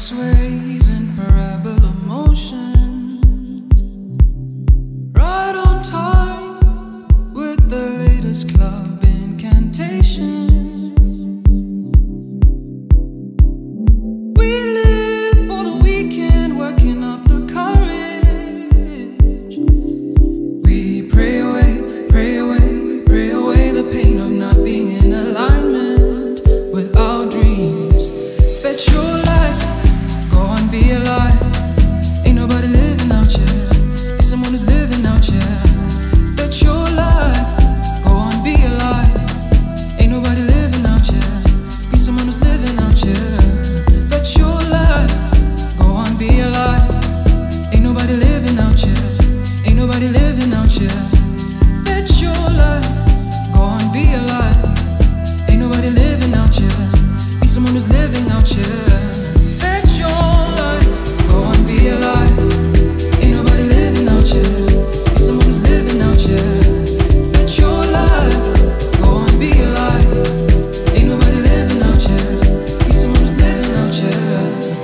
Restless ways and parabol emotions, right on time with the latest club incantation. We live for the weekend, working up the courage. We pray away, pray away, pray away the pain of not being in alignment with our dreams. Bet your life, go on, be alive. Ain't nobody living out here, be someone who's living out here. Bet your life, go on, be alive. Ain't nobody living out here, be someone who's living out here. Bet your life, go on, be alive. Ain't nobody living out here, ain't nobody living out here. Bet your life, go on, be alive. Ain't nobody living out here, be someone who's living out here. Bet your life, go on, be alive. Ain't nobody living out here, be someone who's living out here. Bet your life, go on, be alive. Ain't nobody living out here, be someone who's living out here.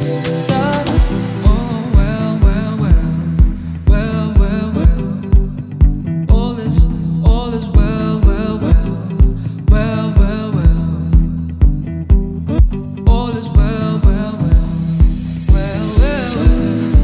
Oh well, well, well, well, well, well. All is well, well, well, well, well, well. All is well, well, well, well, well, well.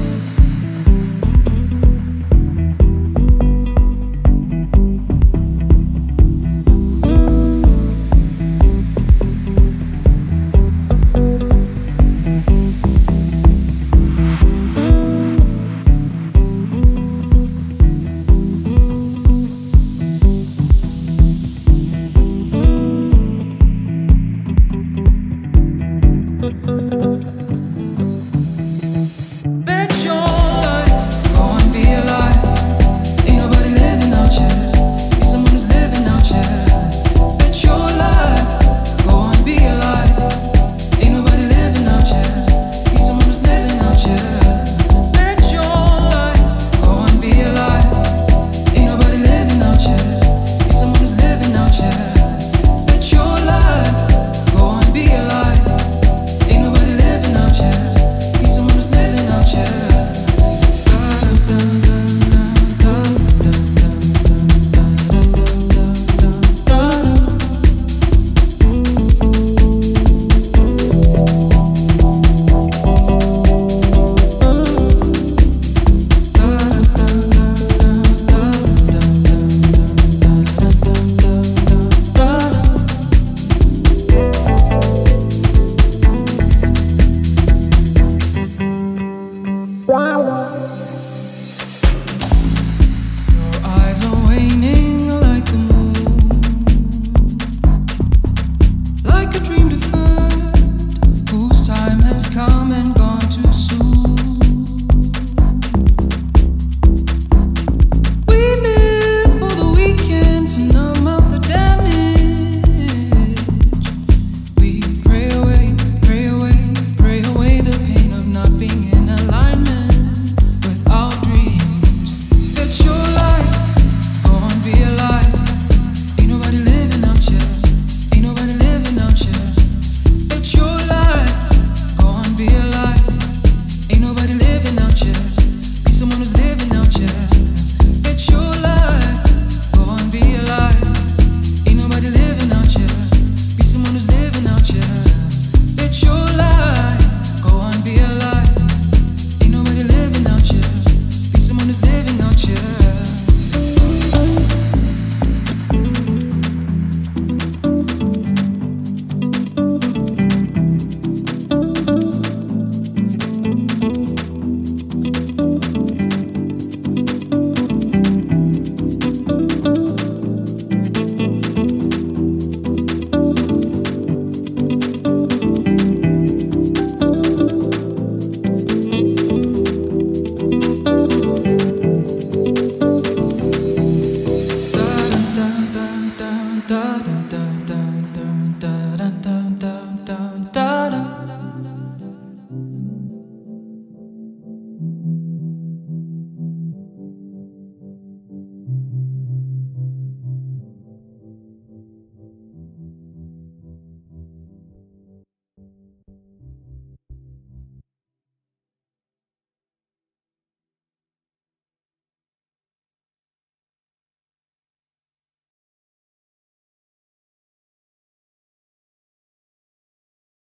Bet your life, go on, be alive. Ain't nobody living out here, be someone who's living out here. Bet your life, go on, be alive. Ain't nobody living out here, be someone who's living out here. Bet your life, go on, be alive. Ain't nobody living out here, be someone who's living out here. Bet your life, go on, be alive. Ain't nobody living out here, be someone who's living out here. Your eyes are waning like the moon, like a dream deferred, whose time has come and gone too soon. We live for the weekend to numb out the damage. We pray away, pray away, pray away the pain of not being in alignment with our dreams. Bet your life, go on, be alive. Ain't nobody living out here, ain't nobody living out here. Bet your life, go on, be alive. Ain't nobody living out here, be someone who's living out here. Bet your life, go on, be alive. Ain't nobody living out here, be someone who's living out here. Bet your life, go on, be alive. Ain't nobody living out here, be someone who's living out here. Da da da da da da da.